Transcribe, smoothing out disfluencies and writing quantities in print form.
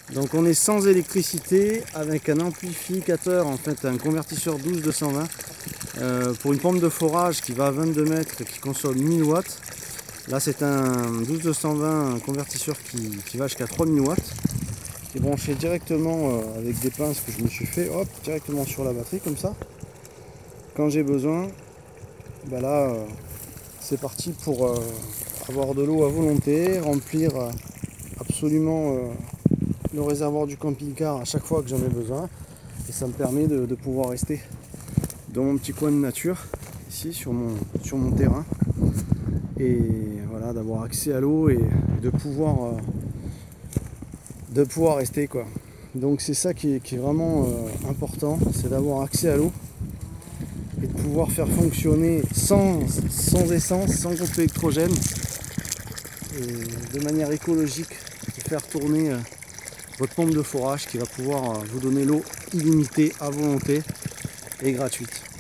Donc on est sans électricité avec un amplificateur, en fait un convertisseur 12-220 pour une pompe de forage qui va à 22 mètres qui consomme 1000 watts. Là c'est un 12-220, un convertisseur qui va jusqu'à 3000 watts, qui est branché directement avec des pinces que je me suis fait, hop, directement sur la batterie comme ça. Quand j'ai besoin, ben là c'est parti pour avoir de l'eau à volonté, remplir absolument le réservoir du camping-car à chaque fois que j'en ai besoin, et ça me permet de pouvoir rester dans mon petit coin de nature ici sur mon terrain, et voilà, d'avoir accès à l'eau et de pouvoir rester quoi. Donc c'est ça qui est vraiment important, c'est d'avoir accès à l'eau et de pouvoir faire fonctionner sans essence, sans groupe électrogène, et de manière écologique, de faire tourner votre pompe de forage qui va pouvoir vous donner l'eau illimitée à volonté et gratuite.